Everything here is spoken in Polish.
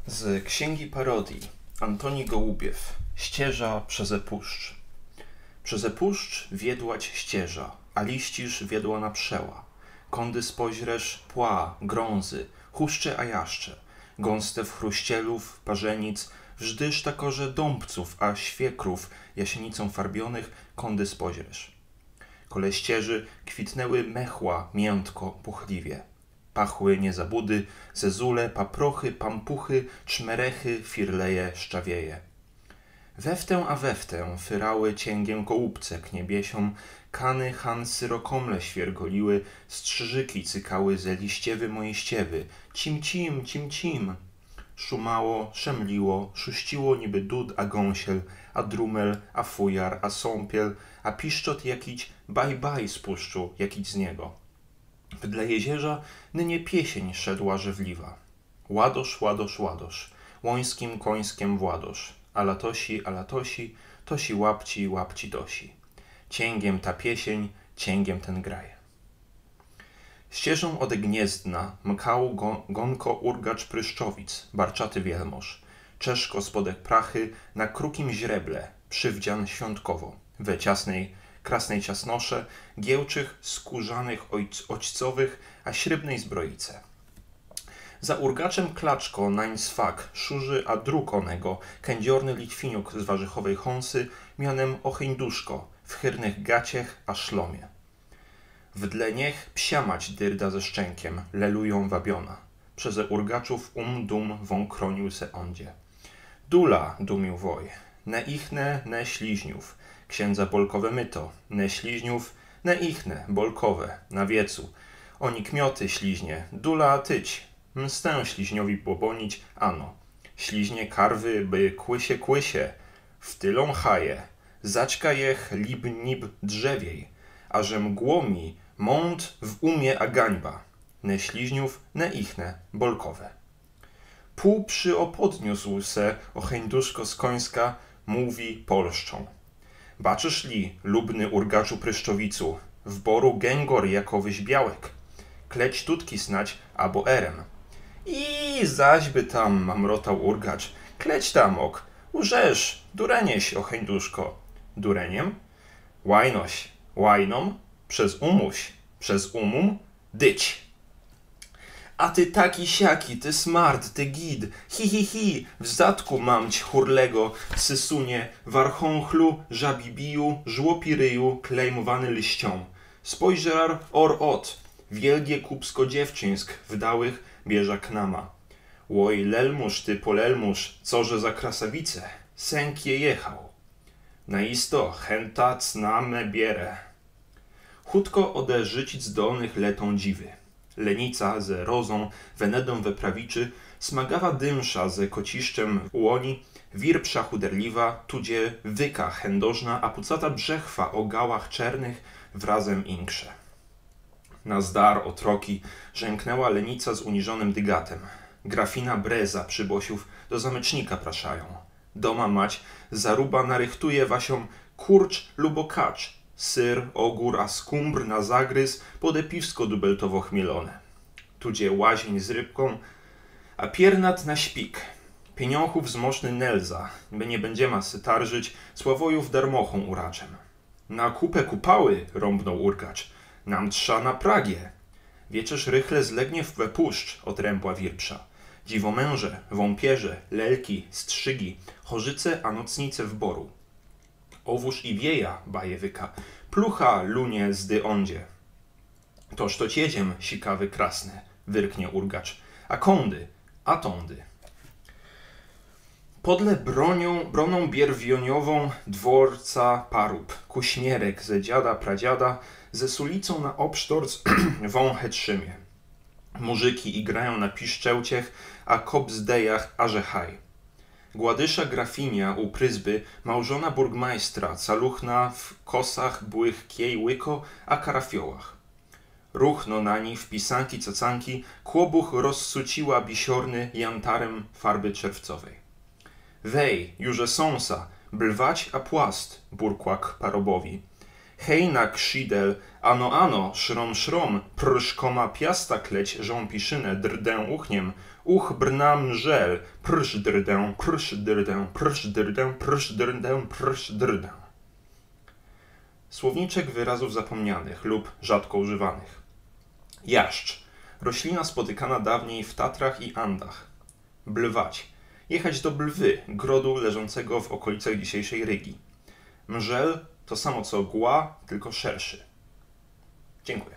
Z księgi parodii Antoni Gołubiew. Ścieża przeze puszcz. Przeze puszcz wiedłać ścieża, a liścisz wiedła na przeła. Kądy spoźresz pła, grązy, chuszcze a jaszcze, gąste w chruścielów, parzenic, wżdyż takorze dąbców, a świekrów jasienicą farbionych kądy spoźresz. Kole ścieży kwitnęły mechła miętko, puchliwie. Pachły niezabudy, zezule, paprochy, pampuchy, czmerechy, firleje, szczawieje. Weftę a weftę fyrały cięgiem gołubce k niebiesiom, kany han syrokomle świergoliły, strzyżyki cykały ze liściewy moiściewy, cim cim, cim cim. Szumało, szemliło, szuściło niby dud a gąsiel, a drumel, a fujar, a sąpiel, a piszczot jakiś baj baj z puszczu, jakiś z niego. Wdle jezierza nynie piesień szedła żewliwa. Ładosz, ładosz, ładosz, łońskim końskiem władosz, a latosi, tosi łapci, łapci dosi. Cięgiem ta piesień, cięgiem ten graje. Ścieżą ode Gniezdna mkał gonko urgacz Pryszczowic, barczaty wielmoż. Czeszko spodek prachy na krukim źreble, przywdzian świątkowo, we ciasnej, krasnej ciasnosze, giełczych, skórzanych oćcowych, a śrybnej zbroice. Za urgaczem klaczko nań swak, szurzy a druk onego, kędziorny litwiniuk z warzychowej chąsy, mianem Ochyńduszko, w chyrnych gaciech a szlomie. Wdle niech psiamać dyrda ze szczękiem, lelują wabiona. Przeze urgaczów dum wąkronił se ondzie. Dula, dumił woj, ne ichne, ne śliźniów, księdza bolkowe myto, ne śliźniów, ne ichne, bolkowe, na wiecu. Oni kmioty śliźnie, dula tyć, mstę śliźniowi pobonić, ano. Śliźnie karwy, by kłysie, wtylą haje, zaćka jech lib nib drzewiej, a że mgłomi mąd w umie a gańba, ne śliźniów, ne ichne, bolkowe. Pół przyopodniósł se Ochyńduszko z Końska, mówi polszczą. Baczysz li, lubny urgaczu Pryszczowicu, w boru gęgor jakowyś białek. Kleć tutki snać, abo erem. I zaś by tam, mamrotał urgacz, kleć tam ok, urzesz, durenieś, Ochyńduszko. Dureniem? Łajnoś, łajnom, przez umum, dyć. A ty taki siaki, ty smart, ty gid, hi, w zadku mamć churlego, sysunie, warchąchlu, żabibiju, żłopiryju, klejmowany liścią. Spojrzar ot, wielgie kupsko dziewczyńsk, wdałych bierza knama. Łoj lelmusz, ty polelmusz, coże za krasawice, sęk jechał. Naisto, chęta cname bierę. Chutko ode życic dolnych letą dziwy. Lenica ze rozą, wenedą we prawiczy, smagawa dymsza ze kociszczem łoni, wirpsza chuderliwa, tudzie wyka chędożna, a pucata brzechwa o gałach czernych wrazem inkrze. Na zdar otroki rzęknęła lenica z uniżonym dygatem. Grafina Breza przybosiów do zamecznika praszają. Doma mać zaruba narychtuje wasiom kurcz lubo kacz, syr, ogór, a skumbr na zagryz podepiwsko dubeltowo chmielone. Tudzie łazień z rybką, a piernat na śpik. Pieniąchów zmożny Nelza, by nie będziema sy tarżyć, sławojów darmochą uraczem. Na kupę kupały, rąbnął urgacz, nam trza na Pragie. Wieczerz rychle zlegnie we puszcz, odrębła wirpsza. Dziwomęże, wąpierze, lelki, strzygi, chorzyce, a nocnice w boru. Owóż i wieja, bajewyka, plucha lunie zdy ondzie. Toż to ciedziem, sikawy krasny, wyrknie urgacz, a kądy, a tądy. Podle broną bierwioniową dworca parób, kuśmierek ze dziada pradziada, ze sulicą na obsztorc wąche trzymie. Murzyki igrają na piszczełciech, a kobzdejach aże haj. Gładysza grafinia u pryzby, małżona burgmajstra, caluchna w kosach błych kiej łyko, a karafiołach. Ruchno na nich w pisanki cacanki, kłobuch rozsuciła bisiorny jantarem farby czerwcowej. Wej, jurze sąsa, blwać a płast, burkłak parobowi. Hej na krzidel, ano, szrom, szrom, prszkoma piasta kleć, żą piszynę, drdę uchniem, brnam żel, prsz drdę, prsz drdę, prsz drdę, prsz drdę, prsz drdę. Słowniczek wyrazów zapomnianych lub rzadko używanych. Jaszcz. Roślina spotykana dawniej w Tatrach i Andach. Blwać. Jechać do Blwy, grodu leżącego w okolicach dzisiejszej Rygi. Mżel to samo co Gła, tylko szerszy. Dziękuję.